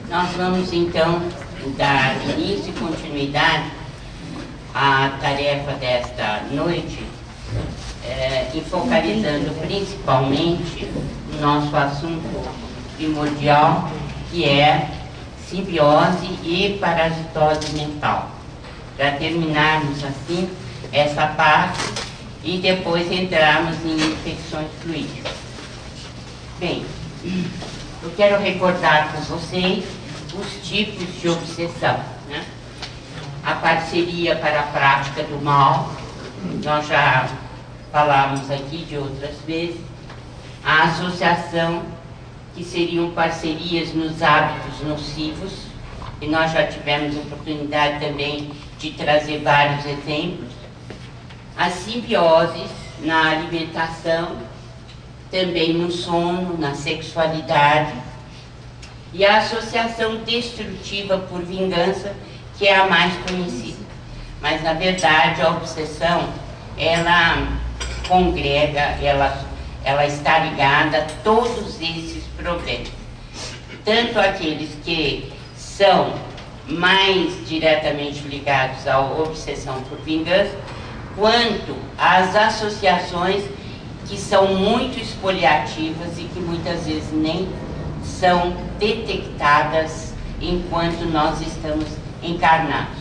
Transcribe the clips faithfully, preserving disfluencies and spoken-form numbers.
Nós vamos então dar início e continuidade à tarefa desta noite, é, e focalizando principalmente o nosso assunto primordial, que é simbiose e parasitose mental. Para terminarmos assim essa parte e depois entrarmos em infecções fluídicas. Bem, eu quero recordar com vocês os tipos de obsessão, né? A parceria para a prática do mal, nós já falamos aqui de outras vezes. A associação, que seriam parcerias nos hábitos nocivos, e nós já tivemos oportunidade também de trazer vários exemplos. As simbioses na alimentação, também no sono, na sexualidade, e a associação destrutiva por vingança, que é a mais conhecida. Mas, na verdade, a obsessão, ela congrega, ela, ela está ligada a todos esses problemas. Tanto aqueles que são mais diretamente ligados à obsessão por vingança, quanto às associações que são muito expoliativas e que muitas vezes nem são detectadas enquanto nós estamos encarnados.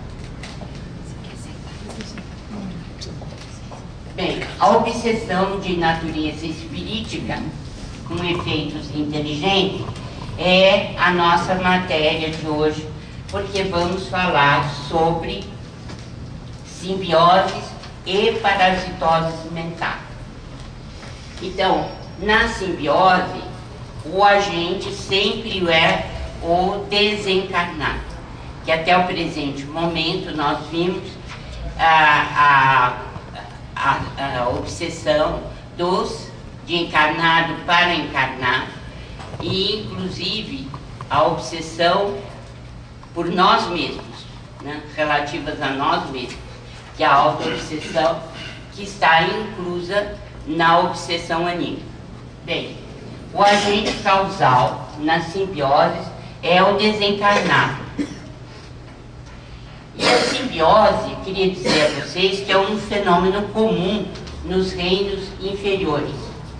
Bem, a obsessão de natureza espirítica, com efeitos inteligentes, é a nossa matéria de hoje, porque vamos falar sobre simbioses e parasitoses mentais. Então, na simbiose, o agente sempre é o desencarnado, que até o presente momento nós vimos a, a, a, a obsessão dos de encarnado para encarnado, e inclusive a obsessão por nós mesmos, né, relativas a nós mesmos, que é a auto-obsessão, que está inclusa na obsessão anímica. Bem, o agente causal na simbiose é o desencarnado. E a simbiose, queria dizer a vocês que é um fenômeno comum nos reinos inferiores.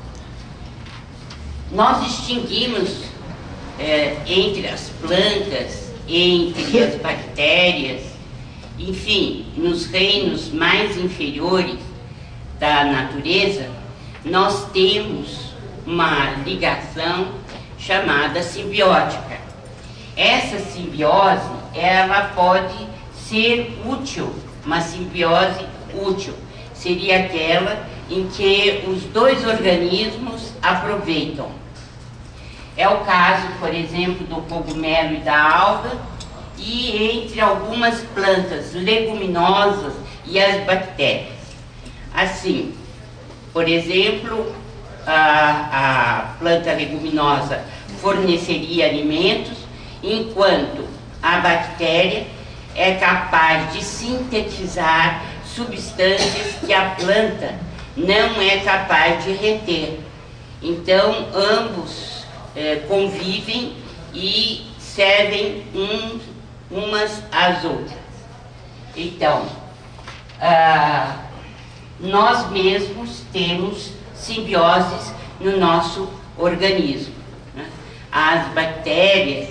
Nós distinguimos é, entre as plantas, entre as bactérias, enfim, nos reinos mais inferiores da natureza, nós temos uma ligação chamada simbiótica. Essa simbiose, ela pode ser útil, uma simbiose útil. Seria aquela em que os dois organismos aproveitam. É o caso, por exemplo, do cogumelo e da alga, e entre algumas plantas leguminosas e as bactérias. Assim, por exemplo, a, a planta leguminosa forneceria alimentos, enquanto a bactéria é capaz de sintetizar substâncias que a planta não é capaz de reter. Então, ambos é, convivem e servem uns, umas às outras. Então, ah, nós mesmos temos simbioses no nosso organismo, né? As bactérias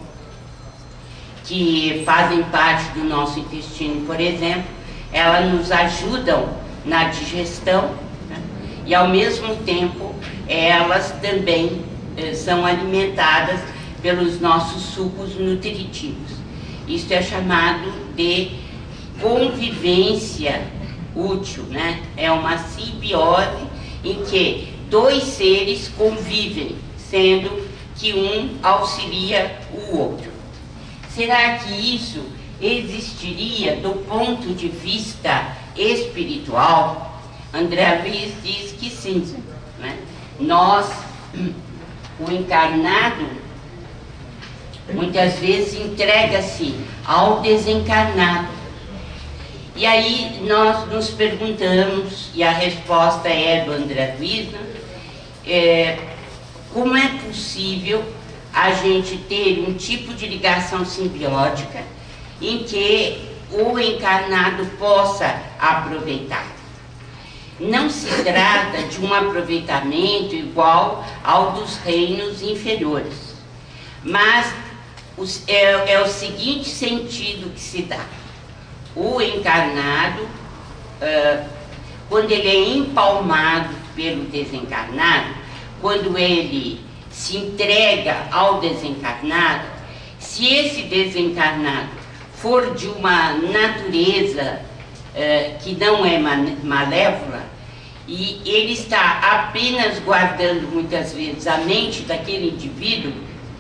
que fazem parte do nosso intestino, por exemplo, elas nos ajudam na digestão, né? E ao mesmo tempo elas também eh, são alimentadas pelos nossos sucos nutritivos. Isso é chamado de convivência útil, né? É uma simbiose em que dois seres convivem, sendo que um auxilia o outro. Será que isso existiria do ponto de vista espiritual? André Luiz diz que sim, né? Nós, o encarnado, muitas vezes entrega-se ao desencarnado. E aí nós nos perguntamos, e a resposta é do André Luiz, né? é, como é possível a gente ter um tipo de ligação simbiótica em que o encarnado possa aproveitar. Não se trata de um aproveitamento igual ao dos reinos inferiores, mas os, é, é o seguinte sentido que se dá. O encarnado, uh, quando ele é empalmado pelo desencarnado, quando ele se entrega ao desencarnado, se esse desencarnado for de uma natureza uh, que não é malévola, e ele está apenas guardando muitas vezes a mente daquele indivíduo,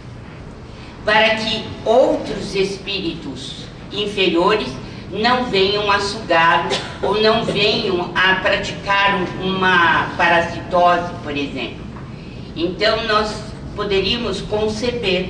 para que outros espíritos inferiores não venham a sugá-lo ou não venham a praticar uma parasitose, por exemplo. Então nós poderíamos conceber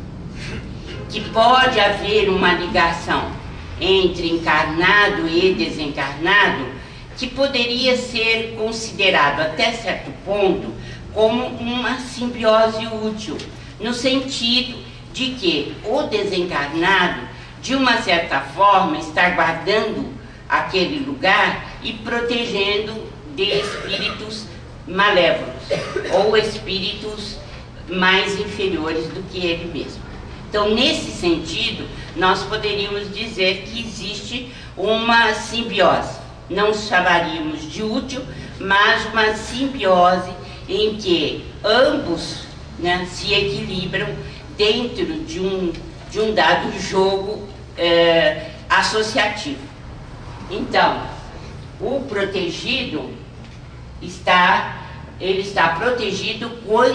que pode haver uma ligação entre encarnado e desencarnado que poderia ser considerado até certo ponto como uma simbiose útil, no sentido de que o desencarnado, de uma certa forma, está guardando aquele lugar e protegendo de espíritos malévolos ou espíritos mais inferiores do que ele mesmo. Então, nesse sentido, nós poderíamos dizer que existe uma simbiose. Não chamaríamos de útil, mas uma simbiose em que ambos, né, se equilibram dentro de um, de um dado jogo é, associativo. Então, o protegido está, ele está protegido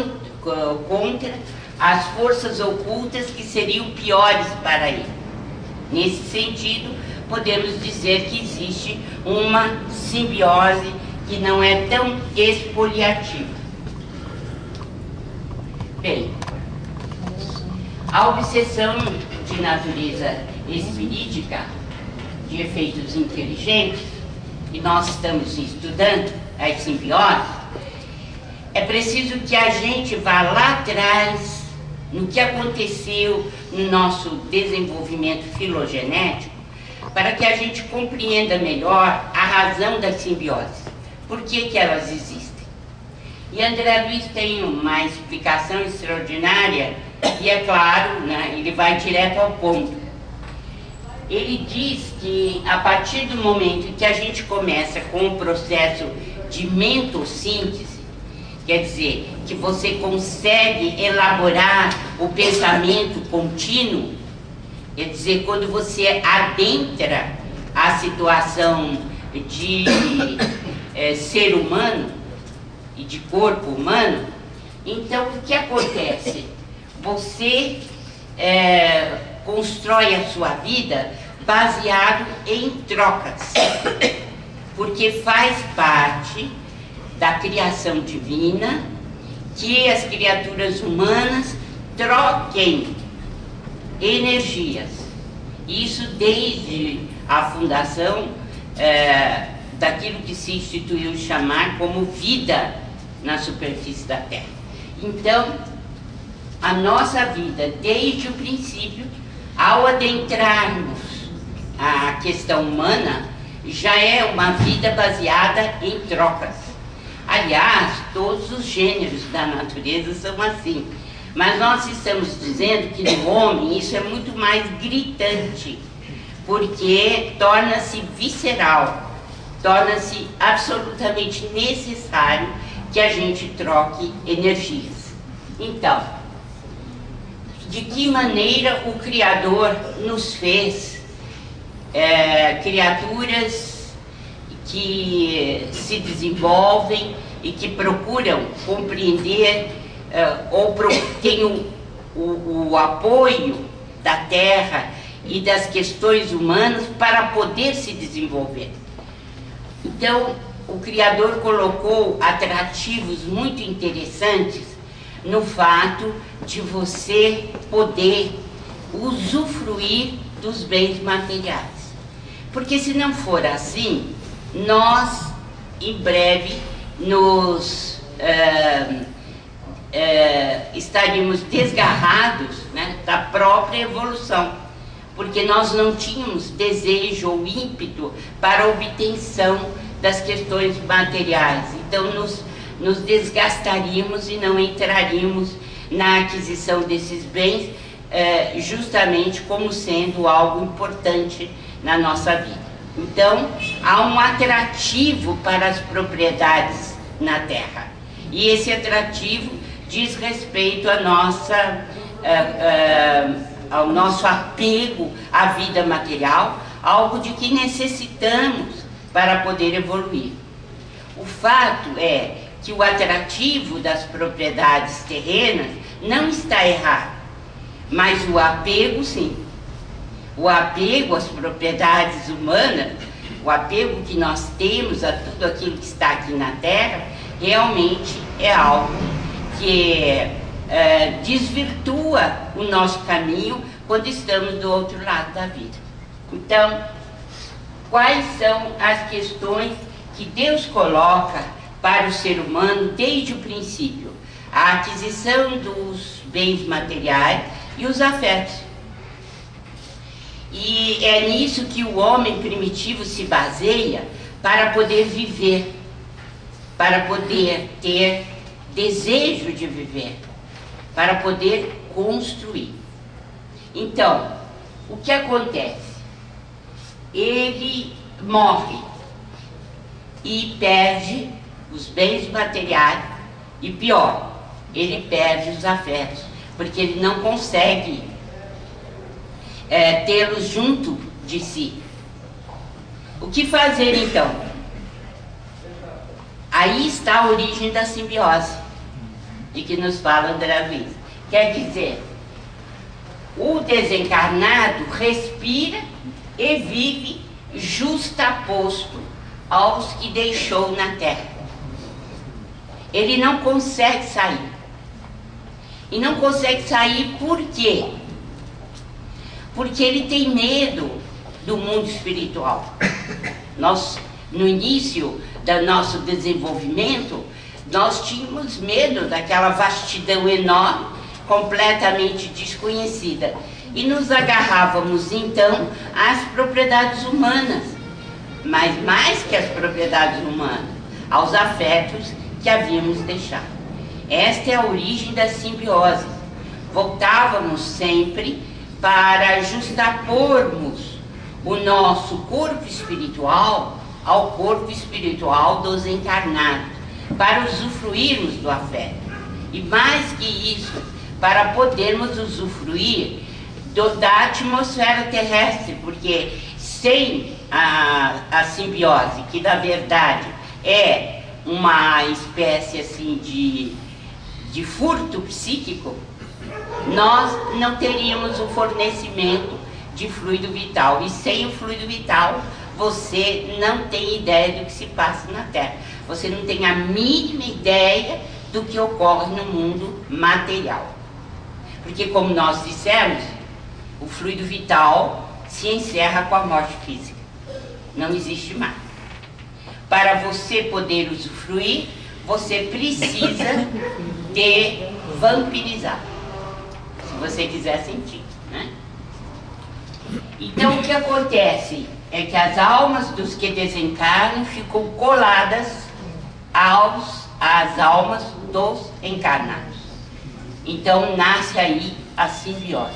contra as forças ocultas que seriam piores para ele. Nesse sentido, podemos dizer que existe uma simbiose que não é tão expoliativa. Bem, a obsessão de natureza espirítica, de efeitos inteligentes, e nós estamos estudando as simbioses, é preciso que a gente vá lá atrás no que aconteceu no nosso desenvolvimento filogenético, para que a gente compreenda melhor a razão das simbioses, por que que elas existem. E André Luiz tem uma explicação extraordinária, e é claro, né, ele vai direto ao ponto. Ele diz que a partir do momento em que a gente começa com o processo de mentossíntese, quer dizer, que você consegue elaborar o pensamento contínuo, quer dizer, quando você adentra a situação de é, ser humano e de corpo humano, então o que acontece? Você é, constrói a sua vida baseado em trocas, porque faz parte da criação divina que as criaturas humanas troquem energias. Isso desde a fundação é, daquilo que se instituiu chamar como vida na superfície da Terra. Então, a nossa vida, desde o princípio, ao adentrarmos a questão humana, já é uma vida baseada em trocas. Aliás, todos os gêneros da natureza são assim. Mas nós estamos dizendo que no homem isso é muito mais gritante, porque torna-se visceral, torna-se absolutamente necessário que a gente troque energias. Então, de que maneira o Criador nos fez é, criaturas que se desenvolvem e que procuram compreender Uh, ou pro, tem o, o, o apoio da Terra e das questões humanas para poder se desenvolver. Então, o Criador colocou atrativos muito interessantes no fato de você poder usufruir dos bens materiais. Porque se não for assim, nós, em breve, nos... Uh, é, estaríamos desgarrados, né, da própria evolução, porque nós não tínhamos desejo ou ímpeto para a obtenção das questões materiais. Então nos, nos desgastaríamos e não entraríamos na aquisição desses bens, é, justamente como sendo algo importante na nossa vida. Então, há um atrativo para as propriedades na terra. E esse atrativo diz respeito à nossa, uh, uh, ao nosso apego à vida material, algo de que necessitamos para poder evoluir. O fato é que o atrativo das propriedades terrenas não está errado, mas o apego, sim. O apego às propriedades humanas, o apego que nós temos a tudo aquilo que está aqui na Terra, realmente é algo que é, desvirtua o nosso caminho quando estamos do outro lado da vida. Então, quais são as questões que Deus coloca para o ser humano desde o princípio? A aquisição dos bens materiais e os afetos. E é nisso que o homem primitivo se baseia para poder viver, para poder ter desejo de viver, para poder construir. Então, o que acontece? Ele morre e perde os bens materiais e, pior, ele perde os afetos, porque ele não consegue É, tê-los junto de si. O que fazer então? Aí está a origem da simbiose, de que nos fala André Luiz. Quer dizer, o desencarnado respira e vive justaposto aos que deixou na Terra. Ele não consegue sair. E não consegue sair por quê? Porque ele tem medo do mundo espiritual. Nós, no início do nosso desenvolvimento, nós tínhamos medo daquela vastidão enorme, completamente desconhecida, e nos agarrávamos então às propriedades humanas, mas mais que às propriedades humanas, aos afetos que havíamos deixado. Esta é a origem da simbiose. Voltávamos sempre para justapormos o nosso corpo espiritual ao corpo espiritual dos encarnados, para usufruirmos do afeto. E mais que isso, para podermos usufruir do, da atmosfera terrestre, porque sem a, a simbiose, que na verdade é uma espécie assim de, de furto psíquico, nós não teríamos o fornecimento de fluido vital. E sem o fluido vital, você não tem ideia do que se passa na Terra. Você não tem a mínima ideia do que ocorre no mundo material. Porque, como nós dissemos, o fluido vital se encerra com a morte física. Não existe mais. Para você poder usufruir, você precisa de vampirizar. Se você quiser sentir, né? Então o que acontece é que as almas dos que desencarnam ficam coladas aos, às almas dos encarnados. Então nasce aí a simbiose.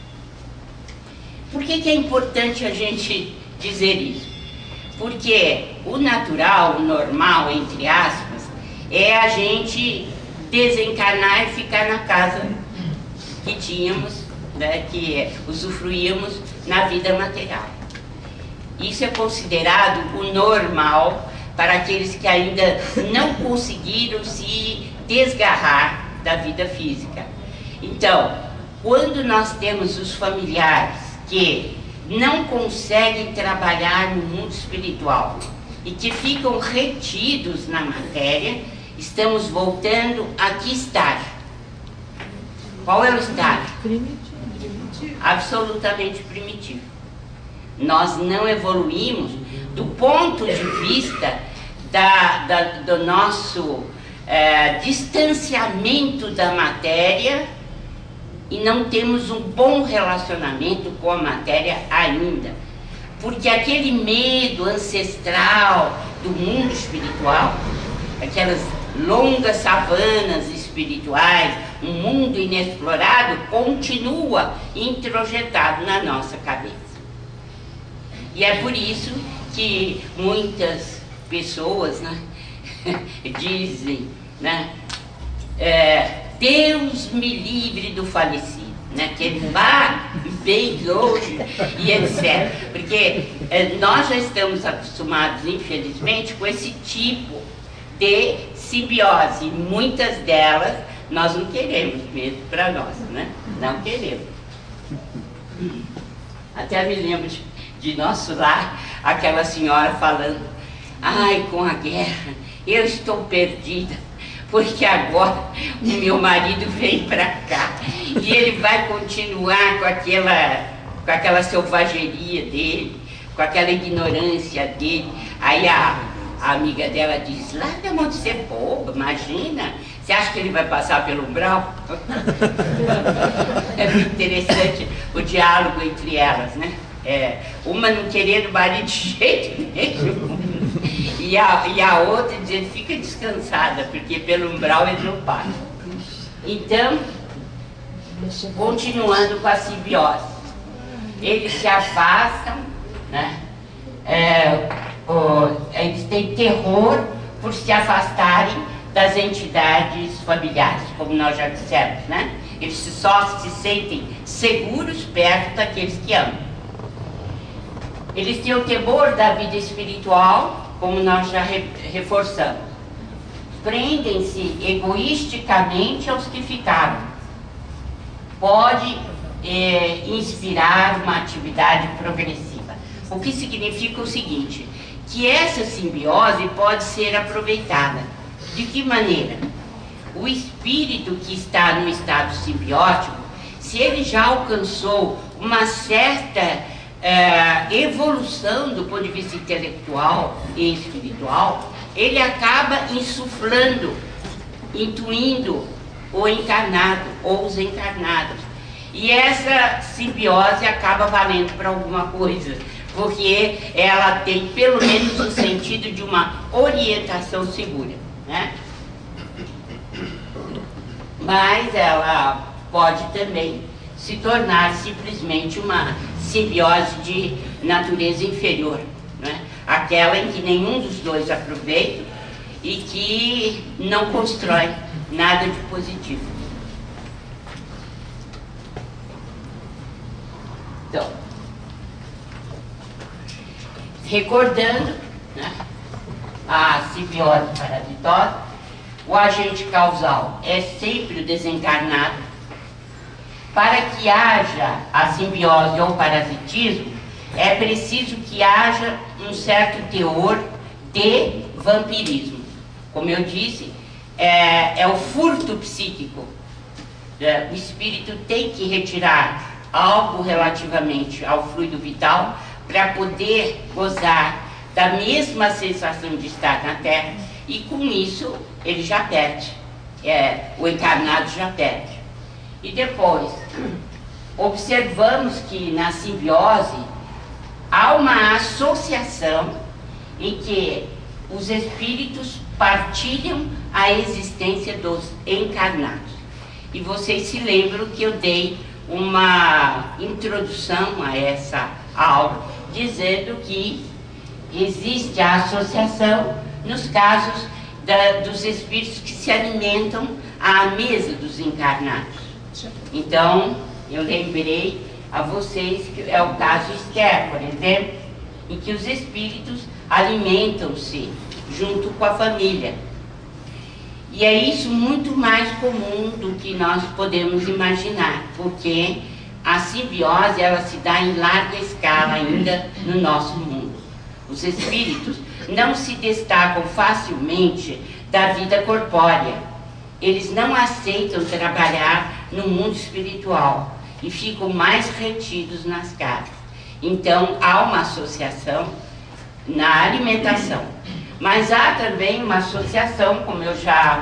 Por que que é importante a gente dizer isso? Porque o natural, o normal, entre aspas, é a gente desencarnar e ficar na casa que tínhamos, né, que usufruíamos na vida material. Isso é considerado o normal para aqueles que ainda não conseguiram se desgarrar da vida física. Então, quando nós temos os familiares que não conseguem trabalhar no mundo espiritual e que ficam retidos na matéria, estamos voltando a que estágio? Qual é o estágio? Primitivo. Absolutamente primitivo. Nós não evoluímos do ponto de vista da, da, do nosso, é, distanciamento da matéria e não temos um bom relacionamento com a matéria ainda. Porque aquele medo ancestral do mundo espiritual, aquelas longas savanas espirituais, um mundo inexplorado, continua introjetado na nossa cabeça. E é por isso que muitas pessoas, né, dizem, né, é, Deus me livre do falecido, né, que ele vá bem longe e etcétera. Porque é, nós já estamos acostumados, infelizmente, com esse tipo de simbiose. E muitas delas nós não queremos mesmo para nós, né? Não queremos. Até me lembro de, de nosso lar, aquela senhora falando: ai, com a guerra eu estou perdida, porque agora o meu marido veio para cá e ele vai continuar com aquela, com aquela selvageria dele, com aquela ignorância dele. Aí a, a amiga dela diz: larga a mão de ser boba, imagina, você acha que ele vai passar pelo umbral? É muito interessante o diálogo entre elas, né? É, uma não querendo o marido de jeito nenhum, e a, e a outra dizendo: fica descansada, porque pelo umbral ele não passa. Então, continuando com a simbiose, eles se afastam, né? É, o, eles têm terror por se afastarem das entidades familiares, como nós já dissemos, né? Eles só se sentem seguros perto daqueles que amam. Eles têm o temor da vida espiritual, como nós já re, reforçamos. Prendem-se egoisticamente aos que ficaram. Pode é, inspirar uma atividade progressiva. O que significa o seguinte, que essa simbiose pode ser aproveitada. De que maneira? O espírito que está no estado simbiótico, se ele já alcançou uma certa É, evolução do ponto de vista intelectual e espiritual, ele acaba insuflando, intuindo o encarnado ou os encarnados. E essa simbiose acaba valendo para alguma coisa, porque ela tem pelo menos o sentido de uma orientação segura, né? Mas ela pode também se tornar simplesmente uma simbiose de natureza inferior, né? Aquela em que nenhum dos dois aproveita e que não constrói nada de positivo. Então, recordando, né, a simbiose parasitosa, o agente causal é sempre o desencarnado. Para que haja a simbiose ou parasitismo, é preciso que haja um certo teor de vampirismo. Como eu disse, é, é o furto psíquico. É, o espírito tem que retirar algo relativamente ao fluido vital para poder gozar da mesma sensação de estar na Terra, e com isso ele já perde, é, o encarnado já perde. E depois, observamos que na simbiose há uma associação em que os espíritos partilham a existência dos encarnados. E vocês se lembram que eu dei uma introdução a essa aula, dizendo que existe a associação nos casos da, dos espíritos que se alimentam à mesa dos encarnados. Então, eu lembrei a vocês que é o caso Esther, por exemplo, em que os espíritos alimentam-se junto com a família. E é isso muito mais comum do que nós podemos imaginar, porque a simbiose ela se dá em larga escala ainda no nosso mundo. Os espíritos não se destacam facilmente da vida corpórea. Eles não aceitam trabalhar no mundo espiritual e ficam mais retidos nas casas. Então, há uma associação na alimentação. Mas há também uma associação, como eu já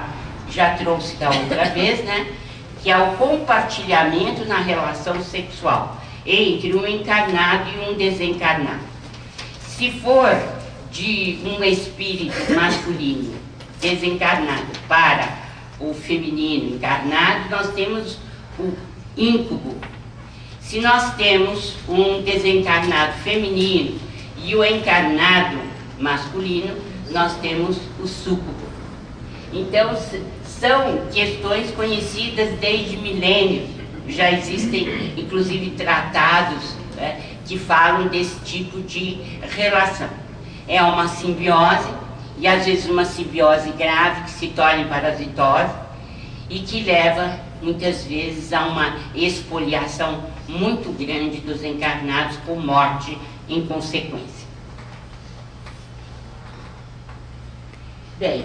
já trouxe da outra vez, né? Que é o compartilhamento na relação sexual entre um encarnado e um desencarnado. Se for de um espírito masculino desencarnado para o feminino encarnado, nós temos o íncube. Se nós temos um desencarnado feminino e o encarnado masculino, nós temos o súcubo. Então, são questões conhecidas desde milênios. Já existem, inclusive, tratados, né, que falam desse tipo de relação. É uma simbiose, e às vezes uma simbiose grave que se torna em parasitose e que leva, muitas vezes, a uma expoliação muito grande dos encarnados, com morte em consequência. Bem,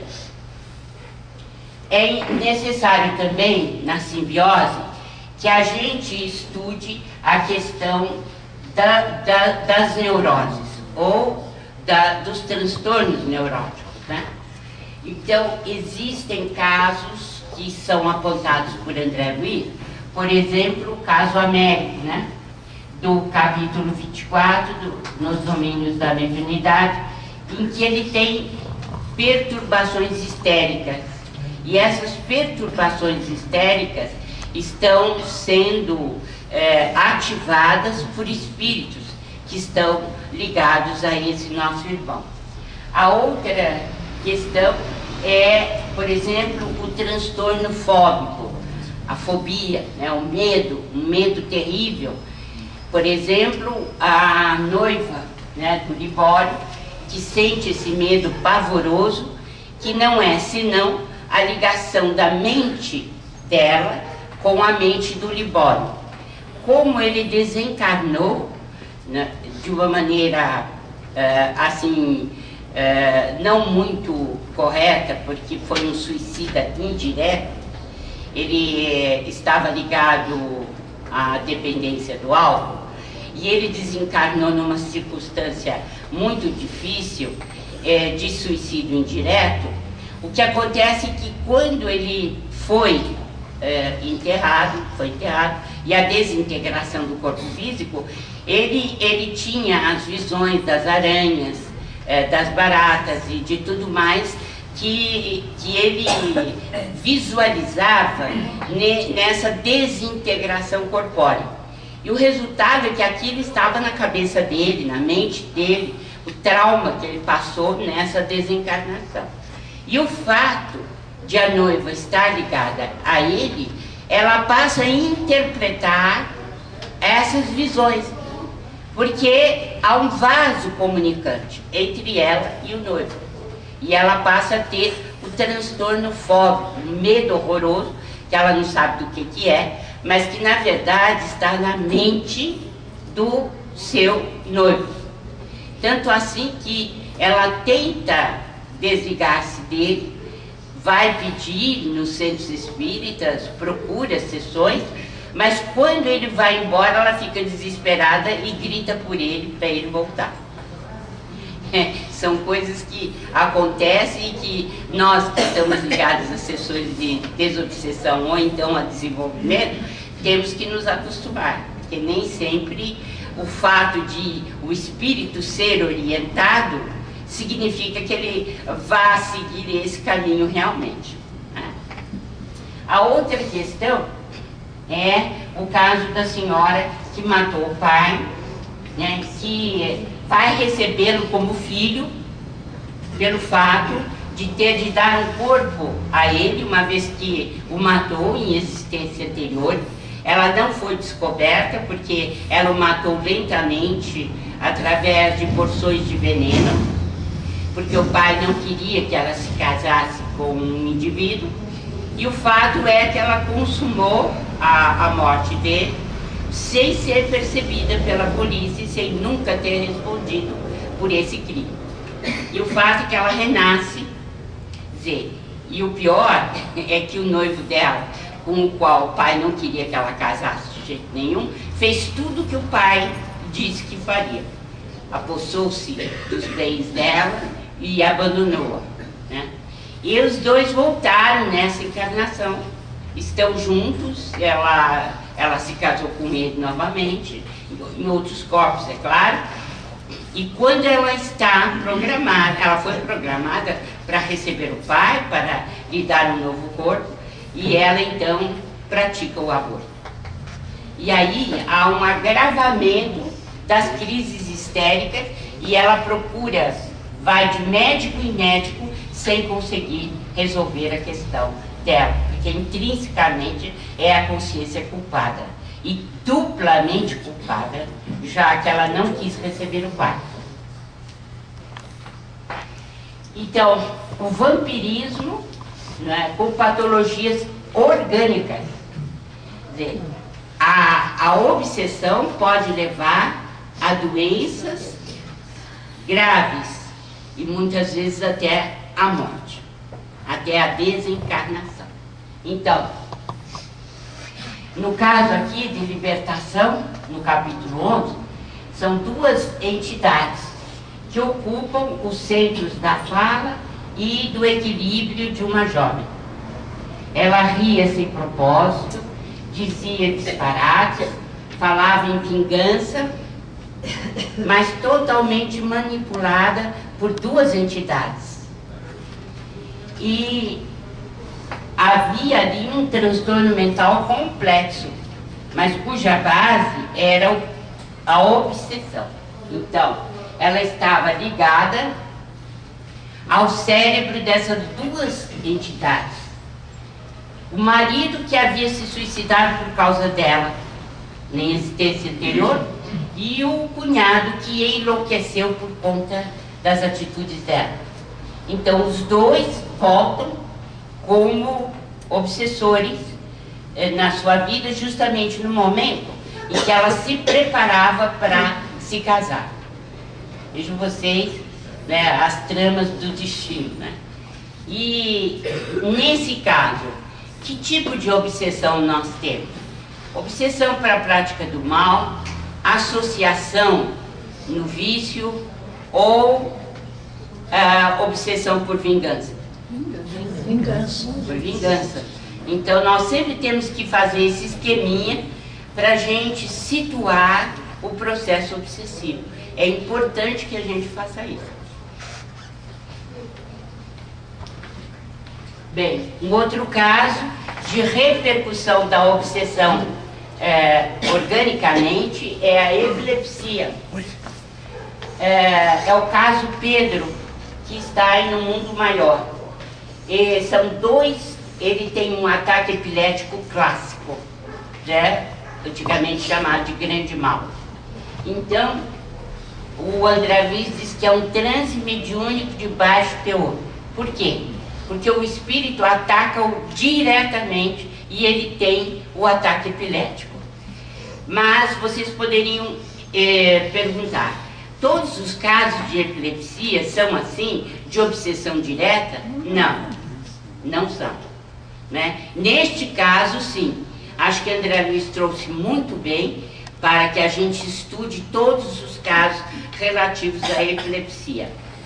é necessário também, na simbiose, que a gente estude a questão da, da, das neuroses, ou da, dos transtornos neuróticos, né? Então, existem casos que são apontados por André Luiz, por exemplo, o caso Américo, né? Do capítulo vinte e quatro, do, nos domínios da mediunidade, em que ele tem perturbações histéricas. E essas perturbações histéricas estão sendo é, ativadas por espíritos que estão ligados a esse nosso irmão. A outra questão é, por exemplo, o transtorno fóbico, a fobia, né, o medo, um medo terrível. Por exemplo, a noiva, né, do Libório, que sente esse medo pavoroso, que não é senão a ligação da mente dela com a mente do Libório. Como ele desencarnou, né, de uma maneira uh, assim, uh, não muito correta, porque foi um suicida indireto, ele uh, estava ligado à dependência do álcool, e ele desencarnou numa circunstância muito difícil, uh, de suicídio indireto. O que acontece é que quando ele foi uh, enterrado, foi enterrado, e a desintegração do corpo físico, ele, ele tinha as visões das aranhas, uh, das baratas e de tudo mais que, que ele visualizava ne, nessa desintegração corpórea. E o resultado é que aquilo estava na cabeça dele, na mente dele, o trauma que ele passou nessa desencarnação. E o fato de a noiva estar ligada a ele, ela passa a interpretar essas visões, porque há um vaso comunicante entre ela e o noivo. E ela passa a ter o transtorno fóbico, um medo horroroso, que ela não sabe do que, que é, mas que na verdade está na mente do seu noivo. Tanto assim que ela tenta desligar-se dele, vai pedir nos centros espíritas, procura sessões, mas quando ele vai embora, ela fica desesperada e grita por ele para ele voltar. É, são coisas que acontecem e que nós que estamos ligados às sessões de desobsessão ou então a desenvolvimento, temos que nos acostumar, porque nem sempre o fato de o espírito ser orientado significa que ele vá seguir esse caminho realmente, né? A outra questão é o caso da senhora que matou o pai, né, que vai recebê-lo como filho pelo fato de ter de dar um corpo a ele, uma vez que o matou em existência anterior. Ela não foi descoberta porque ela o matou lentamente através de porções de veneno, porque o pai não queria que ela se casasse com um indivíduo, e o fato é que ela consumou a, a morte dele sem ser percebida pela polícia e sem nunca ter respondido por esse crime. E o fato é que ela renasce, dizer, e o pior é que o noivo dela, com o qual o pai não queria que ela casasse de jeito nenhum, fez tudo que o pai disse que faria. Apossou-se dos bens dela e abandonou-a, né? E os dois voltaram nessa encarnação, estão juntos, ela, ela se casou com ele novamente, em outros corpos, é claro, e quando ela está programada, ela foi programada para receber o pai, para lhe dar um novo corpo, e ela então pratica o aborto. E aí há um agravamento das crises histéricas e ela procura, vai de médico em médico sem conseguir resolver a questão dela, porque intrinsecamente é a consciência culpada e duplamente culpada, já que ela não quis receber o pai. Então, o vampirismo, né, com patologias orgânicas, quer dizer, a, a obsessão pode levar a doenças graves e muitas vezes até a morte, até a desencarnação. Então, no caso aqui de libertação, no capítulo onze, são duas entidades que ocupam os centros da fala e do equilíbrio de uma jovem. Ela ria sem propósito, dizia disparates, falava em vingança, mas totalmente manipulada por duas entidades. E havia ali um transtorno mental complexo, mas cuja base era a obsessão. Então, ela estava ligada ao cérebro dessas duas entidades. O marido que havia se suicidado por causa dela, na existência anterior, e o cunhado que enlouqueceu por conta das atitudes dela. Então, os dois voltam como obsessores eh, na sua vida, justamente no momento em que ela se preparava para se casar. Vejam vocês, né, as tramas do destino, né? E, nesse caso, que tipo de obsessão nós temos? Obsessão para a prática do mal, associação no vício ou ah, obsessão por vingança? Vingança. Por vingança. Então, nós sempre temos que fazer esse esqueminha para a gente situar o processo obsessivo. É importante que a gente faça isso. Bem, um outro caso de repercussão da obsessão é, organicamente é a epilepsia. É, é o caso Pedro, que está aí no mundo maior. E são dois, ele tem um ataque epilético clássico, né? Antigamente chamado de grande mal. Então, o André Luiz diz que é um transe mediúnico de baixo teor. Por quê? Porque o espírito ataca-o diretamente e ele tem o ataque epilético. Mas vocês poderiam eh, perguntar, todos os casos de epilepsia são assim, de obsessão direta? Não, não são. Né? Neste caso, sim. Acho que André Luiz trouxe muito bem para que a gente estude todos os casos relativos à epilepsia.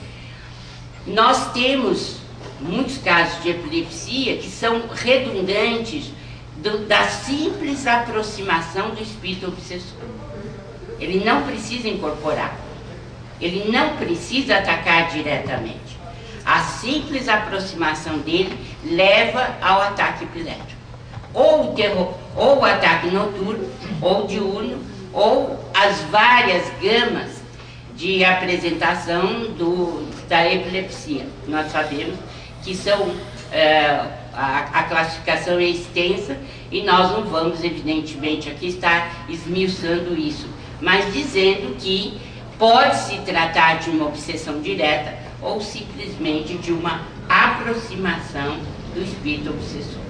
Nós temos muitos casos de epilepsia que são redundantes do, da simples aproximação do espírito obsessor. Ele não precisa incorporar, ele não precisa atacar diretamente. A simples aproximação dele leva ao ataque epilético. Ou o, terror, ou o ataque noturno, ou diurno, ou as várias gamas de apresentação do, da epilepsia. Nós sabemos que são, é, a, a classificação é extensa e nós não vamos, evidentemente, aqui estar esmiuçando isso, mas dizendo que pode se tratar de uma obsessão direta ou simplesmente de uma aproximação do espírito obsessor.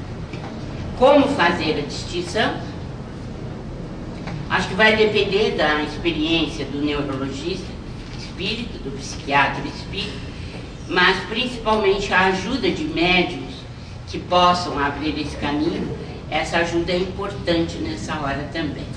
Como fazer a distinção? Acho que vai depender da experiência do neurologista espírito, do psiquiatra espírito, mas principalmente a ajuda de médiuns que possam abrir esse caminho. Essa ajuda é importante nessa hora também.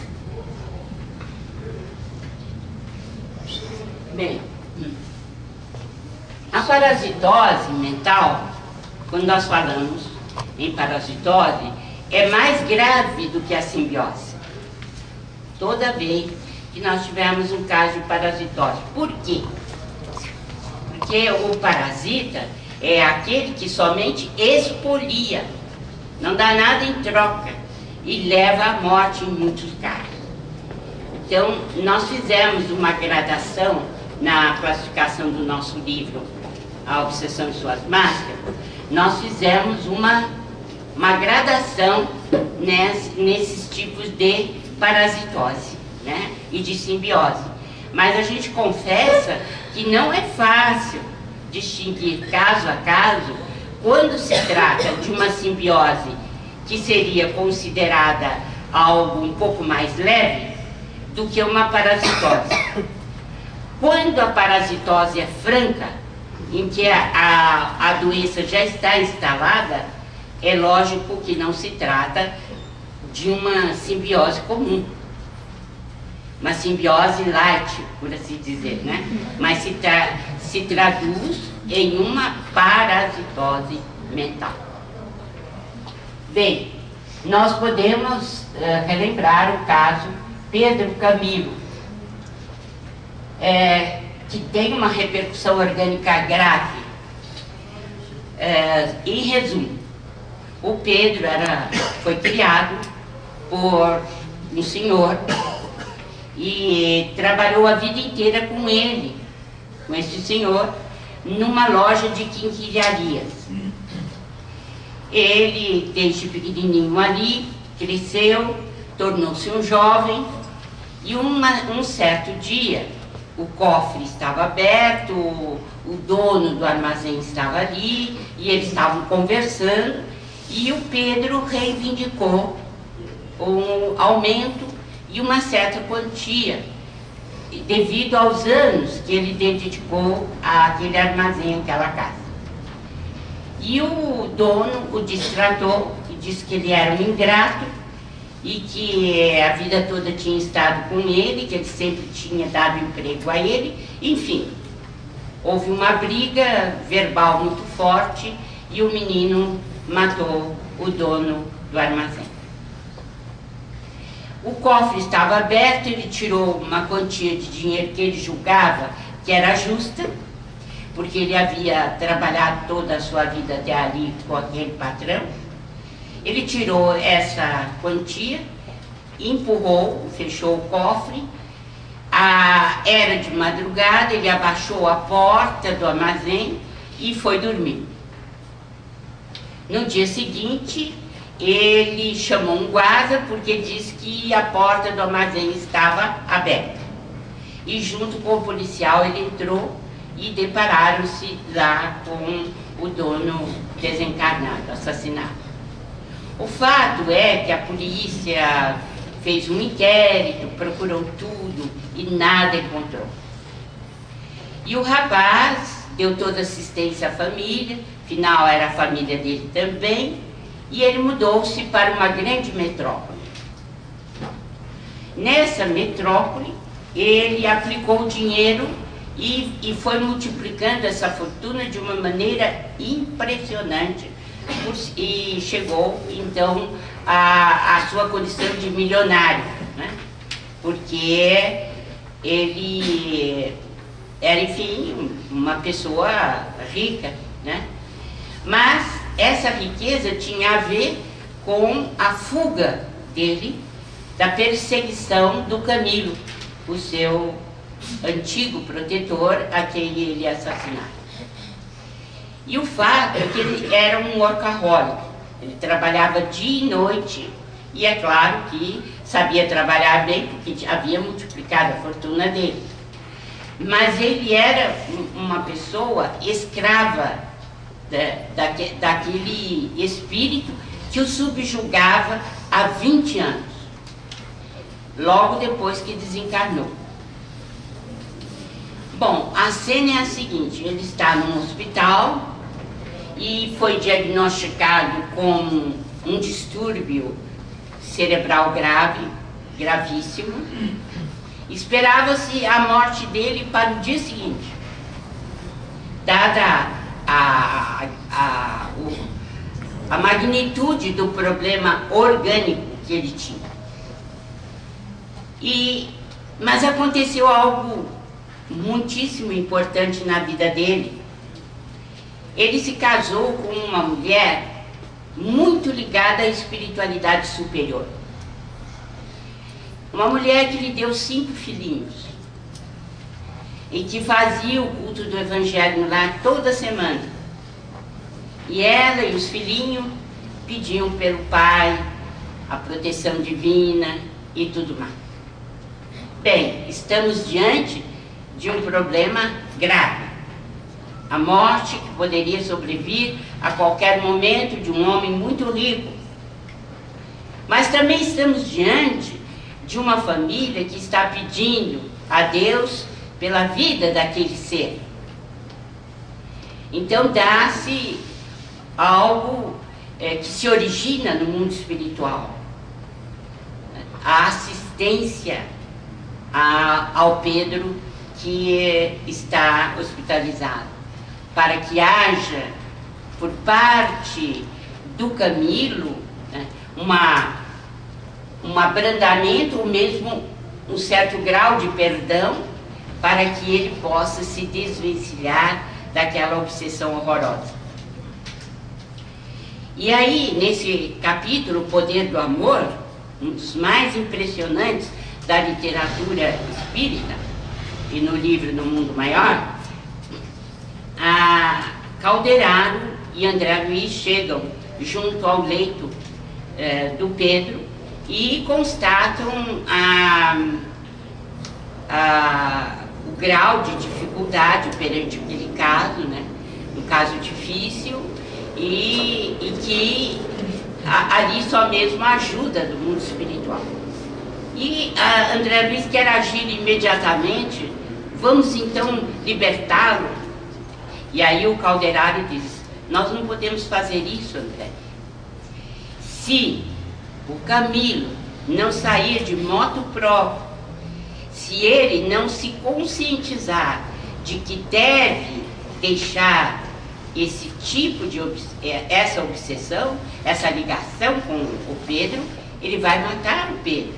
Bem, a parasitose mental quando nós falamos em parasitose, é mais grave do que a simbiose. Toda vez que nós tivermos um caso de parasitose. Por quê? Porque o parasita é aquele que somente expolia, não dá nada em troca e leva à morte em muitos casos. Então, nós fizemos uma gradação na classificação do nosso livro, A Obsessão e Suas Máscaras. Nós fizemos uma, uma gradação nesse, nesses tipos de parasitose, né, e de simbiose. Mas a gente confessa que não é fácil distinguir caso a caso quando se trata de uma simbiose que seria considerada algo um pouco mais leve do que uma parasitose. Quando a parasitose é franca, em que a, a, a doença já está instalada, é lógico que não se trata de uma simbiose comum, uma simbiose light, por assim dizer, né? Mas se, tra se traduz em uma parasitose mental. Bem, nós podemos uh, relembrar o caso Pedro Camilo, é, que tem uma repercussão orgânica grave. É, em resumo, o Pedro era, foi criado por um senhor e trabalhou a vida inteira com ele, com esse senhor, numa loja de quinquilharias. Ele, desde pequenininho ali, cresceu, tornou-se um jovem, e uma, um certo dia, o cofre estava aberto, o, o dono do armazém estava ali, e eles estavam conversando, e o Pedro reivindicou um aumento e uma certa quantia, devido aos anos que ele dedicou àquele armazém, àquela casa. E o dono o destratou e disse que ele era um ingrato e que a vida toda tinha estado com ele, que ele sempre tinha dado emprego a ele. Enfim, houve uma briga verbal muito forte e o menino matou o dono do armazém. O cofre estava aberto, ele tirou uma quantia de dinheiro que ele julgava que era justa, porque ele havia trabalhado toda a sua vida até ali com aquele patrão. Ele tirou essa quantia, empurrou, fechou o cofre. A, era de madrugada, ele abaixou a porta do armazém e foi dormir. No dia seguinte, ele chamou um guarda porque disse que a porta do armazém estava aberta. E junto com o policial ele entrou e depararam-se lá com o dono desencarnado, assassinado. O fato é que a polícia fez um inquérito, procurou tudo e nada encontrou. E o rapaz deu toda assistência à família, afinal era a família dele também, e ele mudou-se para uma grande metrópole. Nessa metrópole, ele aplicou dinheiro e, e foi multiplicando essa fortuna de uma maneira impressionante, e chegou então à, à sua condição de milionário, né? Porque ele era, enfim, uma pessoa rica, né? Mas essa riqueza tinha a ver com a fuga dele da perseguição do Camilo, o seu antigo protetor, a quem ele assassinaram. E o fato é que ele era um workaholic, ele trabalhava dia e noite, e é claro que sabia trabalhar bem, porque havia multiplicado a fortuna dele. Mas ele era uma pessoa escrava da, da, daquele espírito que o subjugava há vinte anos, logo depois que desencarnou. Bom, a cena é a seguinte: ele está num hospital e foi diagnosticado com um distúrbio cerebral grave, gravíssimo. Esperava-se a morte dele para o dia seguinte, dada a, a, a, o, a magnitude do problema orgânico que ele tinha. E, mas aconteceu algo muitíssimo importante na vida dele. Ele se casou com uma mulher muito ligada à espiritualidade superior. Uma mulher que lhe deu cinco filhinhos e que fazia o culto do Evangelho lá toda semana. E ela e os filhinhos pediam pelo pai a proteção divina e tudo mais. Bem, estamos diante de um problema grave. A morte que poderia sobrevir a qualquer momento de um homem muito rico. Mas também estamos diante de uma família que está pedindo a Deus pela vida daquele ser. Então dá-se algo é, que se origina no mundo espiritual. A assistência a, ao Pedro que é, está hospitalizado, para que haja por parte do Camilo, né, uma, um abrandamento ou mesmo um certo grau de perdão para que ele possa se desvencilhar daquela obsessão horrorosa. E aí, nesse capítulo, O Poder do Amor, um dos mais impressionantes da literatura espírita, e no livro No Mundo Maior, a Calderaro e André Luiz chegam junto ao leito eh, do Pedro e constatam a, a, o grau de dificuldade perante aquele caso, né? Um caso difícil, e, e que a, ali só mesmo a ajuda do mundo espiritual. E a André Luiz quer agir imediatamente. Vamos então libertá-lo. E aí o Calderaro diz: nós não podemos fazer isso, André. Se o Camilo não sair de moto próprio, se ele não se conscientizar de que deve deixar esse tipo de essa obsessão, essa ligação com o Pedro, ele vai matar o Pedro.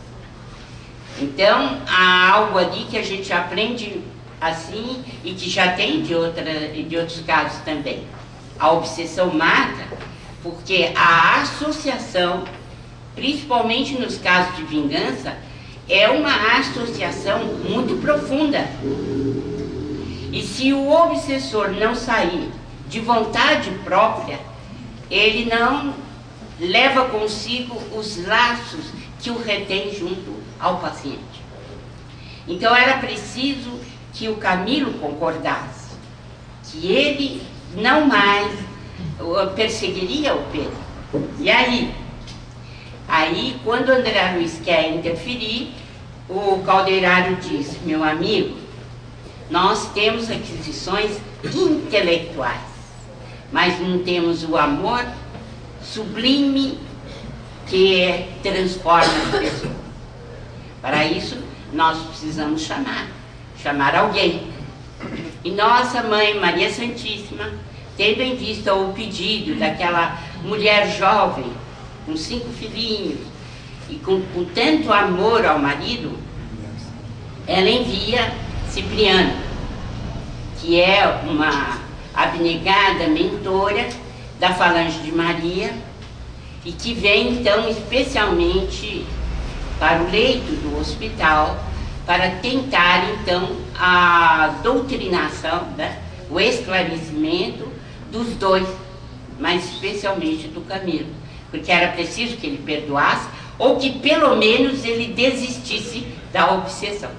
Então há algo ali que a gente aprende assim, e que já tem de, outra, de outros casos também. A obsessão mata, porque a associação, principalmente nos casos de vingança, é uma associação muito profunda. E se o obsessor não sair de vontade própria, ele não leva consigo os laços que o retém junto ao paciente. Então era preciso que o Camilo concordasse, que ele não mais perseguiria o Pedro. E aí, aí quando André Luiz quer interferir, o Calderaro diz: meu amigo, nós temos aquisições intelectuais, mas não temos o amor sublime que transforma as pessoas. Para isso, nós precisamos chamar. chamar alguém. E nossa Mãe Maria Santíssima, tendo em vista o pedido daquela mulher jovem, com cinco filhinhos, e com, com tanto amor ao marido, ela envia Cipriano, que é uma abnegada mentora da Falange de Maria, e que vem então especialmente para o leito do hospital, para tentar então a doutrinação, né, o esclarecimento dos dois, mas especialmente do Camilo, porque era preciso que ele perdoasse, ou que pelo menos ele desistisse da obsessão.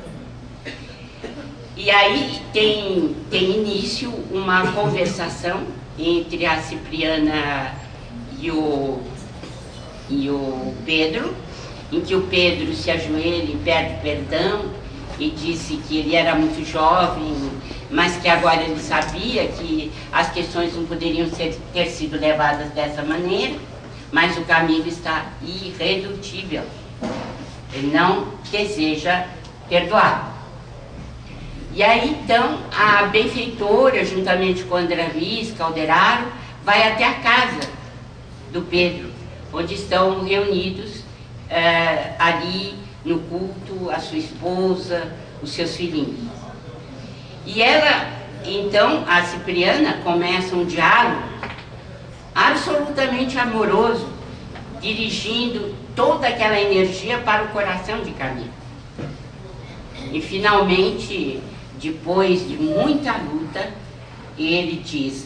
E aí tem, tem início uma conversação entre a Cipriana e o, e o Pedro, em que o Pedro se ajoelha e pede perdão e disse que ele era muito jovem, mas que agora ele sabia que as questões não poderiam ser, ter sido levadas dessa maneira, mas o Camilo está irredutível. Ele não deseja perdoar. E aí então a benfeitora, juntamente com André Luiz, Calderaro, vai até a casa do Pedro, onde estão reunidos eh, ali no culto a sua esposa, os seus filhinhos. E ela, então, a Cipriana, começa um diálogo absolutamente amoroso, dirigindo toda aquela energia para o coração de Camilo. E finalmente, depois de muita luta, ele diz: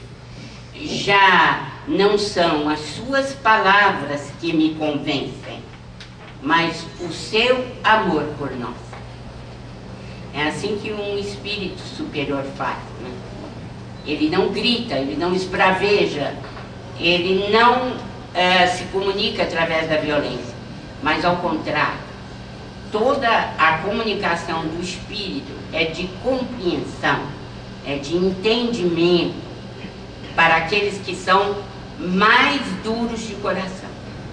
já não são as suas palavras que me convencem, mas o seu amor por nós. É assim que um espírito superior faz, né? Ele não grita, ele não esbraveja, ele não é, se comunica através da violência, mas ao contrário, toda a comunicação do espírito é de compreensão, é de entendimento para aqueles que são mais duros de coração.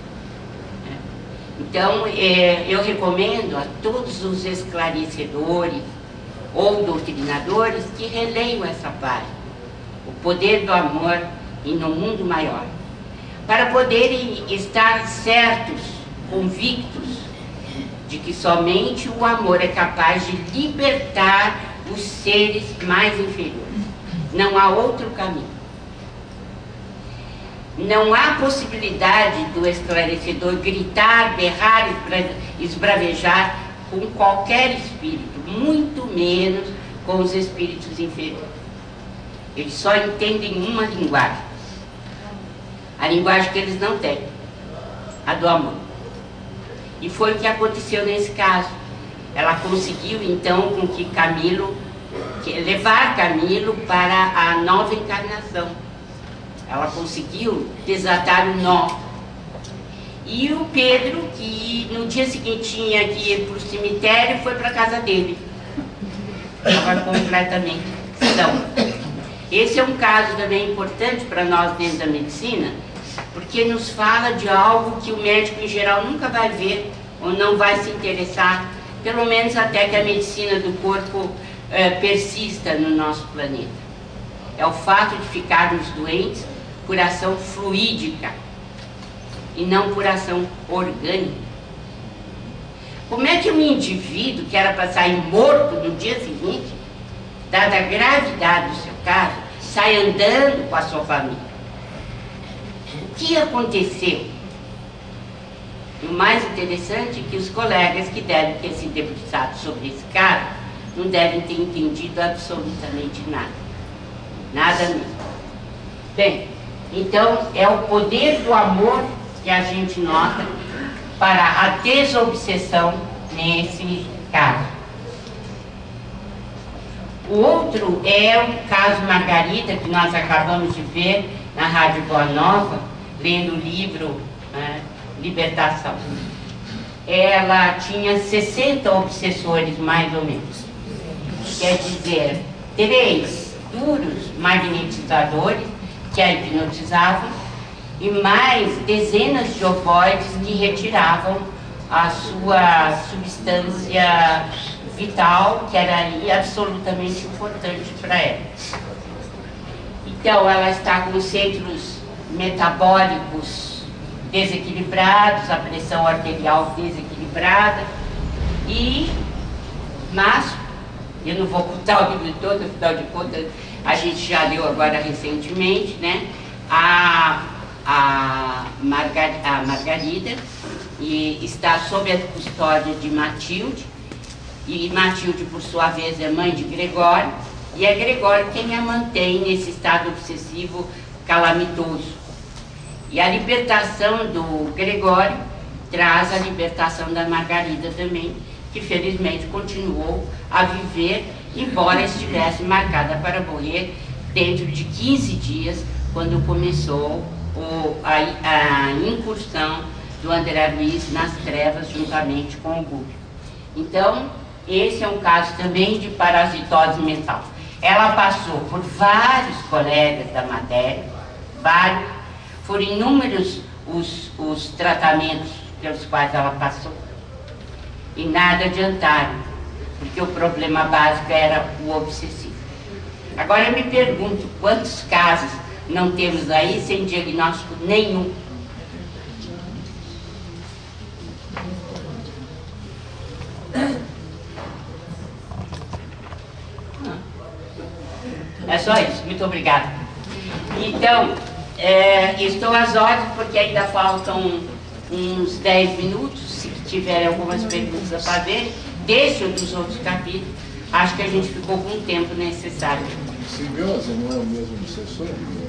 Então, é, eu recomendo a todos os esclarecedores ou doutrinadores que releiam essa página, O Poder do Amor e no Mundo Maior, para poderem estar certos, convictos, de que somente o amor é capaz de libertar os seres mais inferiores. Não há outro caminho. Não há possibilidade do esclarecedor gritar, berrar, esbravejar com qualquer espírito, muito menos com os espíritos inferiores. Eles só entendem uma linguagem, a linguagem que eles não têm, a do amor. E foi o que aconteceu nesse caso. Ela conseguiu então com que Camilo, que, levar Camilo para a nova encarnação. Ela conseguiu desatar o nó. E o Pedro, que no dia seguinte tinha que ir para o cemitério, foi para a casa dele. Estava completamente cristão. Esse é um caso também importante para nós dentro da medicina, porque nos fala de algo que o médico em geral nunca vai ver ou não vai se interessar, pelo menos até que a medicina do corpo eh, persista no nosso planeta. É o fato de ficarmos doentes por ação fluídica e não por ação orgânica. Como é que um indivíduo que era para sair morto no dia seguinte, dada a gravidade do seu caso, sai andando com a sua família? O que aconteceu? O mais interessante é que os colegas que devem ter se debruçado sobre esse caso não devem ter entendido absolutamente nada. Nada mesmo. Bem, então é o poder do amor que a gente nota para a desobsessão nesse caso. O outro é o caso Margarida, que nós acabamos de ver na Rádio Boa Nova, lendo o livro né, Libertação. Ela tinha sessenta obsessores, mais ou menos. Quer dizer, três duros magnetizadores que a hipnotizavam e mais dezenas de ovoides que retiravam a sua substância vital, que era ali absolutamente importante para ela. Então, ela está com centros metabólicos desequilibrados, a pressão arterial desequilibrada, e, mas, eu não vou contar o livro todo, afinal de contas, a gente já leu agora recentemente, né, a, a, Margar, a Margarida, e está sob a custódia de Matilde, e Matilde, por sua vez, é mãe de Gregório, e é Gregório quem a mantém nesse estado obsessivo calamitoso. E a libertação do Gregório traz a libertação da Margarida também, que felizmente continuou a viver, embora estivesse marcada para morrer dentro de quinze dias, quando começou o, a, a incursão do André Luiz nas trevas, juntamente com o Gúlio. Então, esse é um caso também de parasitose mental. Ela passou por vários colegas da matéria, vários, foram inúmeros os, os tratamentos pelos quais ela passou, e nada adiantaram, porque o problema básico era o obsessivo. Agora eu me pergunto, quantos casos não temos aí sem diagnóstico nenhum. É só isso, muito obrigada. Então, é, estou às ordens porque ainda faltam uns dez minutos, se tiverem algumas perguntas a fazer, desse ou dos outros capítulos, acho que a gente ficou com o tempo necessário. Simbiose não é o mesmo obsessor?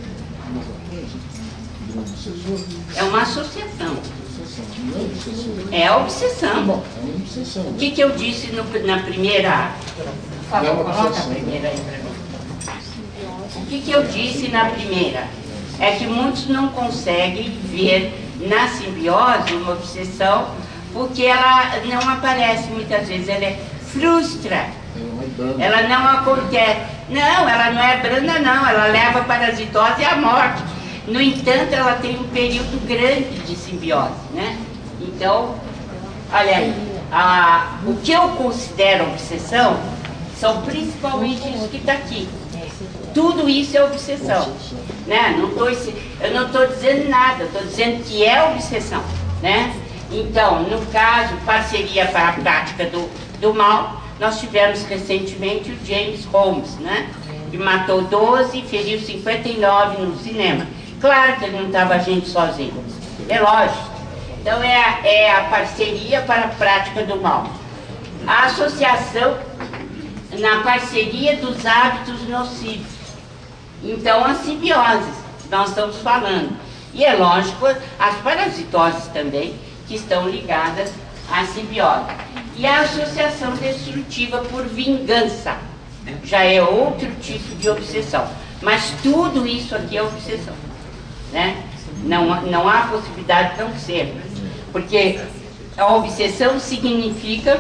É uma associação. Não é obsessor. É a obsessão. Bom, é uma obsessão. O que, que eu disse no, na primeira... Por favor, É uma coloca a obsessão. primeira aí para mim. O que, que eu disse na primeira? É que muitos não conseguem ver na simbiose uma obsessão porque ela não aparece muitas vezes, ela é frustra. Ela não acontece. Não, ela não é branda não, ela leva a parasitose e a morte. No entanto, ela tem um período grande de simbiose, né? Então, olha aí, a, o que eu considero obsessão são principalmente isso que está aqui. Tudo isso é obsessão, né? Não tô, eu não estou dizendo nada, estou dizendo que é obsessão, né? Então, no caso, parceria para a prática do, do mal, nós tivemos recentemente o James Holmes, né? Que matou doze e feriu cinquenta e nove no cinema. Claro que ele não estava agindo sozinho, é lógico. Então, é a, é a parceria para a prática do mal. A associação na parceria dos hábitos nocivos. Então, as simbioses, nós estamos falando. E é lógico, as parasitoses também, que estão ligadas à simbiose. E a associação destrutiva por vingança, já é outro tipo de obsessão. Mas tudo isso aqui é obsessão, né? Não, não há possibilidade de não ser. Porque a obsessão significa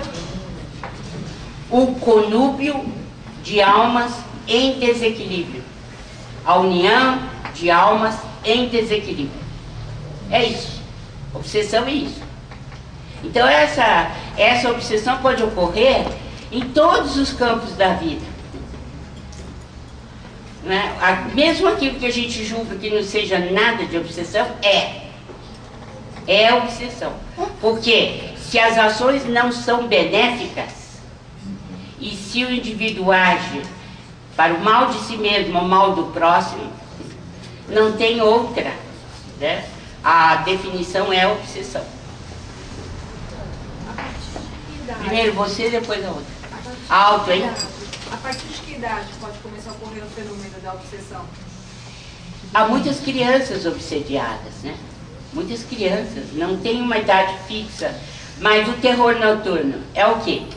o conúbio de almas em desequilíbrio. A união de almas em desequilíbrio. É isso. Obsessão é isso. Então essa, essa obsessão pode ocorrer em todos os campos da vida. Né? Mesmo aquilo que a gente julga que não seja nada de obsessão, é. É obsessão. Porque se as ações não são benéficas, e se o indivíduo age para o mal de si mesmo, o mal do próximo, não tem outra, né? A definição é obsessão. Primeiro você, depois a outra. Alto, hein? A partir de que idade pode começar a ocorrer o fenômeno da obsessão? Há muitas crianças obsediadas, né? Muitas crianças, não tem uma idade fixa. Mas o terror noturno é o quê?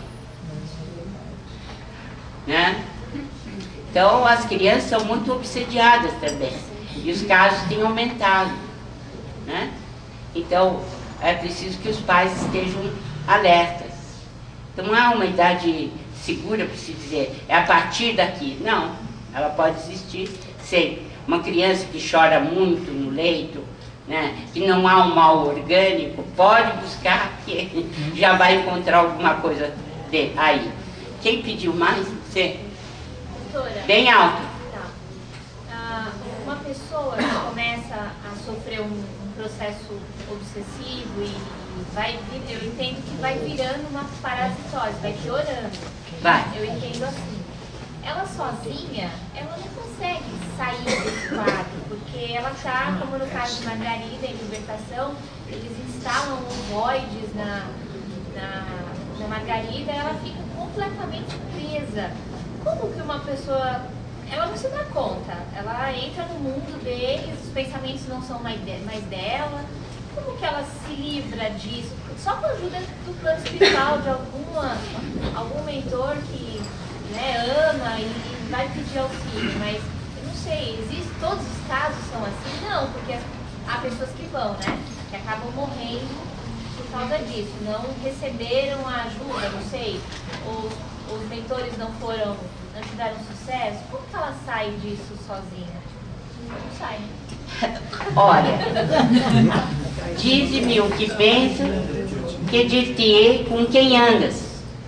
Né? Então, as crianças são muito obsediadas também. E os casos têm aumentado, né? Então, é preciso que os pais estejam alertas. Então, não há uma idade segura para se dizer, é a partir daqui. Não, ela pode existir sempre. Uma criança que chora muito no leito, né, que não há um mal orgânico, pode buscar, que já vai encontrar alguma coisa de, aí. Quem pediu mais? Você? Doutora, Bem alto. tá. Ah, uma pessoa que começa a sofrer um, um processo obsessivo e vai vir, eu entendo que vai virando uma parasitose, vai piorando. Vai. Eu entendo assim. Ela sozinha, ela não consegue sair desse quadro, porque ela está, como no caso de Margarida, em libertação, eles instalam ovoides na, na, na Margarida, ela fica completamente presa. Como que uma pessoa, ela não se dá conta, ela entra no mundo deles, os pensamentos não são mais, de, mais dela, como que ela se livra disso? Só com a ajuda do plano espiritual, de alguma, algum mentor que, né, ama e vai pedir auxílio, mas eu não sei, existe, todos os casos são assim? Não, porque há pessoas que vão, né, que acabam morrendo por causa disso, não receberam a ajuda, não sei, ou os mentores não foram, não tiveram sucesso, como que ela sai disso sozinha? Não sai. Olha, dize-me o que pensa, que dir-te-ei com quem andas.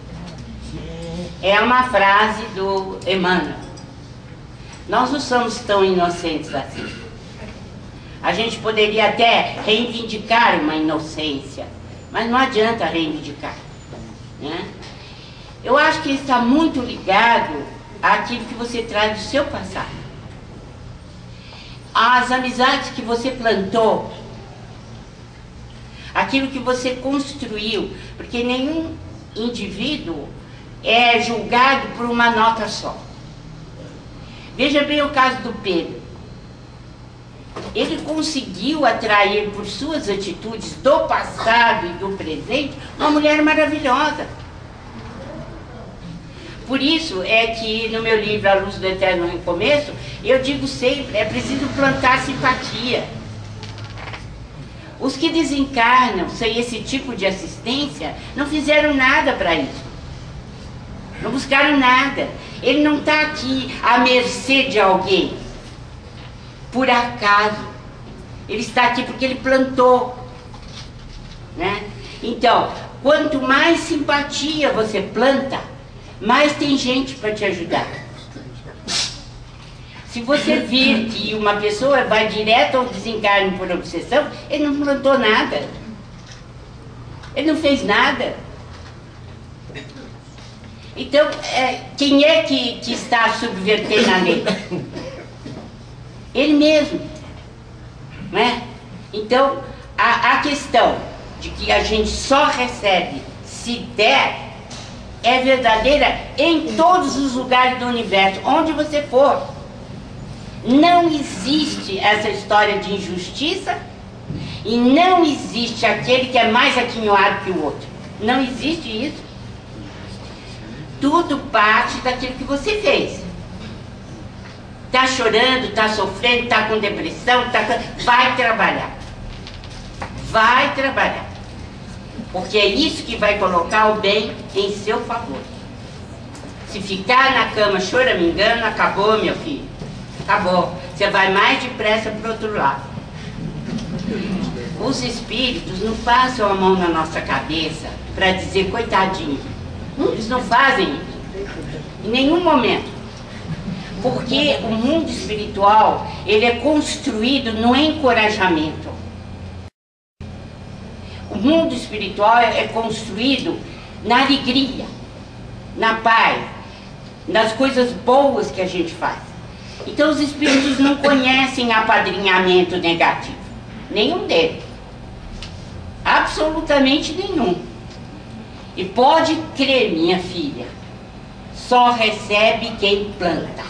É uma frase do Emmanuel. Nós não somos tão inocentes assim. A gente poderia até reivindicar uma inocência, mas não adianta reivindicar, né? Eu acho que está muito ligado àquilo que você traz do seu passado. As amizades que você plantou, aquilo que você construiu, porque nenhum indivíduo é julgado por uma nota só. Veja bem o caso do Pedro. Ele conseguiu atrair por suas atitudes do passado e do presente uma mulher maravilhosa. Por isso é que no meu livro A Luz do Eterno Recomeço, eu digo sempre, é preciso plantar simpatia. Os que desencarnam sem esse tipo de assistência não fizeram nada para isso. Não buscaram nada. Ele não está aqui à mercê de alguém, por acaso. Ele está aqui porque ele plantou, né? Então, quanto mais simpatia você planta, mais tem gente para te ajudar. Se você vir que uma pessoa vai direto ao desencarne por obsessão, ele não plantou nada. Ele não fez nada. Então, é, quem é que, que está subvertendo a lei? Ele mesmo, né? Então, a, a questão de que a gente só recebe se der é verdadeira em todos os lugares do universo, onde você for. Não existe essa história de injustiça e não existe aquele que é mais aquinhoado que o outro. Não existe isso. Tudo parte daquilo que você fez. Está chorando, está sofrendo, está com depressão, tá... vai trabalhar. Vai trabalhar. Porque é isso que vai colocar o bem em seu favor. Se ficar na cama choramingando, acabou, meu filho. Acabou. Você vai mais depressa para o outro lado. Os espíritos não passam a mão na nossa cabeça para dizer coitadinho. Eles não fazem isso. Em nenhum momento. Porque o mundo espiritual, ele é construído no encorajamento. O mundo espiritual é construído na alegria, na paz, nas coisas boas que a gente faz. Então os espíritos não conhecem apadrinhamento negativo. Nenhum deles. Absolutamente nenhum. E pode crer, minha filha, só recebe quem planta.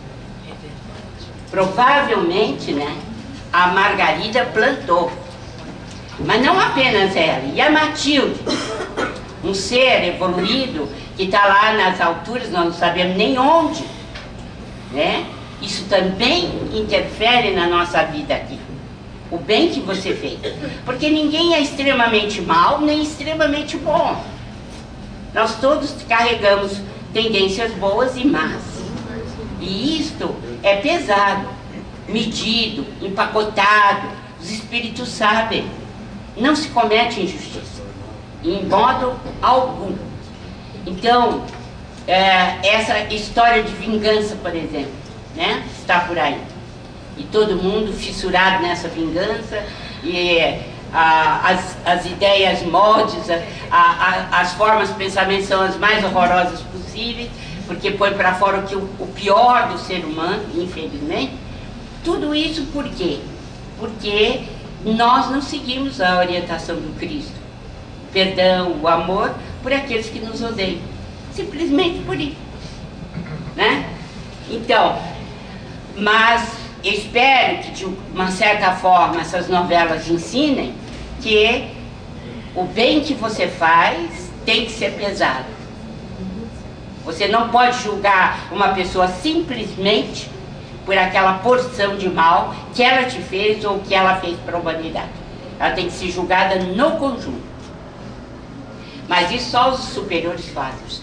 Provavelmente, né, a Margarida plantou. Mas não apenas ela, e a Matilde, um ser evoluído que está lá nas alturas, nós não sabemos nem onde, né? Isso também interfere na nossa vida aqui. O bem que você fez. Porque ninguém é extremamente mal, nem extremamente bom. Nós todos carregamos tendências boas e más. E isto é pesado, medido, empacotado. Os espíritos sabem. Não se comete injustiça, em modo algum. Então, é, essa história de vingança, por exemplo, né, está por aí. E todo mundo fissurado nessa vingança, e a, as, as ideias moldes, a, a, as formas de pensamento são as mais horrorosas possíveis, porque põe para fora o, que, o pior do ser humano, infelizmente. Tudo isso por quê? Porque nós não seguimos a orientação do Cristo. O perdão, o amor por aqueles que nos odeiam. Simplesmente por isso. Né? Então, mas espero que de uma certa forma essas novelas ensinem que o bem que você faz tem que ser pesado. Você não pode julgar uma pessoa simplesmente por aquela porção de mal que ela te fez ou que ela fez para a humanidade. Ela tem que ser julgada no conjunto. Mas isso só os superiores fazem.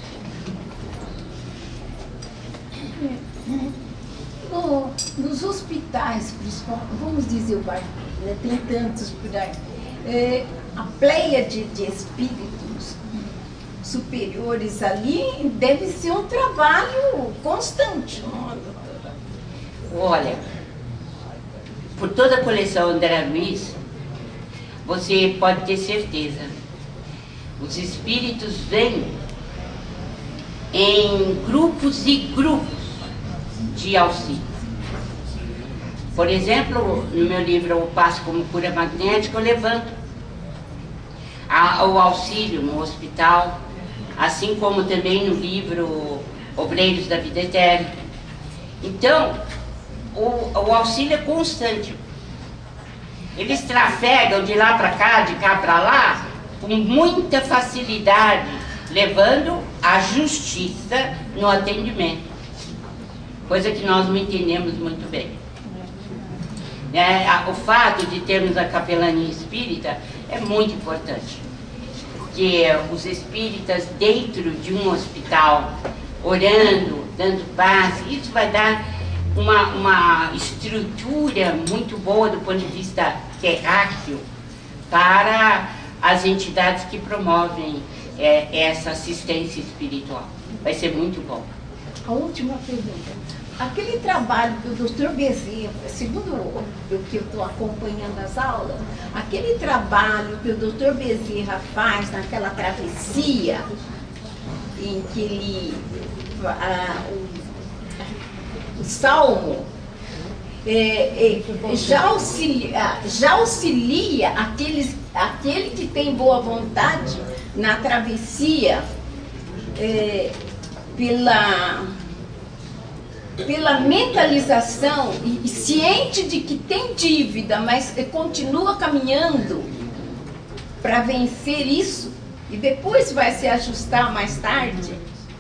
No, nos hospitais, vamos dizer o bairro, né, tem tantos por aí, é, a pleia de, de espíritos superiores ali deve ser um trabalho constante. Olha, por toda a coleção André Luiz, você pode ter certeza, os espíritos vêm em grupos e grupos de auxílio. Por exemplo, no meu livro O Passo como Cura Magnética, eu levanto a, o auxílio no hospital, assim como também no livro Obreiros da Vida Eterna. Então, o, o auxílio é constante. Eles trafegam de lá para cá, de cá para lá, com muita facilidade, levando a justiça no atendimento. Coisa que nós não entendemos muito bem. É, a, o fato de termos a capelania espírita é muito importante. Porque os espíritas dentro de um hospital, orando, dando paz, isso vai dar uma, uma estrutura muito boa do ponto de vista terráqueo para as entidades que promovem é, essa assistência espiritual. Vai ser muito bom. A última pergunta. Aquele trabalho que o doutor Bezerra, segundo o que eu estou acompanhando as aulas, aquele trabalho que o doutor Bezerra faz naquela travessia, em que ele, a, o, o Salmo, é, é, já, auxilia, já auxilia aqueles, aquele que tem boa vontade na travessia, é, pela... pela mentalização e, e ciente de que tem dívida, mas continua caminhando para vencer isso e depois vai se ajustar mais tarde.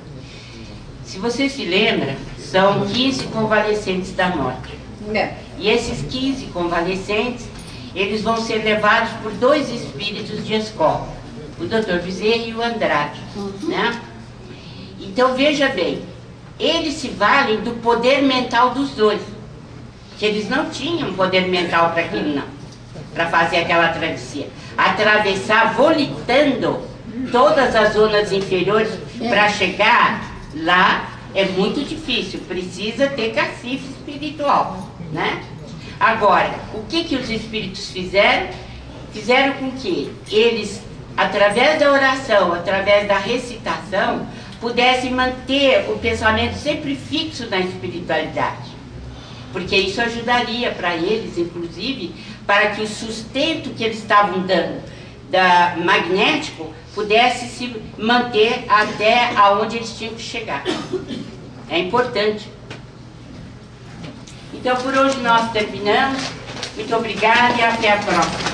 Se você se lembra, são quinze convalescentes da morte. É. E esses quinze convalescentes, eles vão ser levados por dois espíritos de escola, o doutor Bezerra e o Andrade. Uhum. Né? Então veja bem, eles se valem do poder mental dos dois, que eles não tinham poder mental para aquilo não, para fazer aquela travessia. Atravessar volitando todas as zonas inferiores para chegar lá é muito difícil, precisa ter cacife espiritual, né? Agora, o que que os espíritos fizeram? Fizeram com que eles, através da oração, através da recitação, pudessem manter o pensamento sempre fixo na espiritualidade. Porque isso ajudaria para eles, inclusive, para que o sustento que eles estavam dando da magnético pudesse se manter até aonde eles tinham que chegar. É importante. Então, por hoje nós terminamos. Muito obrigada e até a próxima.